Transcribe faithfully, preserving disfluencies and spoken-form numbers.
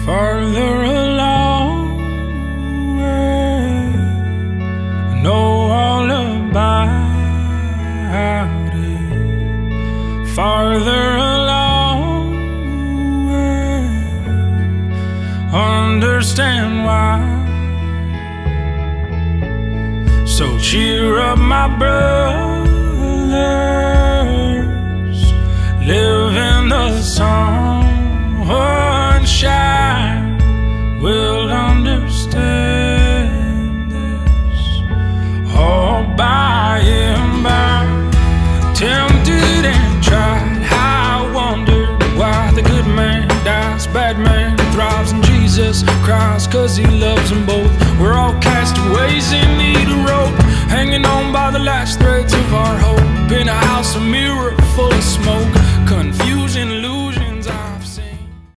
farther along, I know all about it. Farther along, understand why. So cheer up, my brothers, live in the sunshine. We'll understand this all by and by. Tempted and tried, I wondered why the good man dies, bad man thrives, and Jesus cries 'cause he loves them both. We're all castaways in need of rope, hanging on by the last threads of our hope, in a house, a mirror full of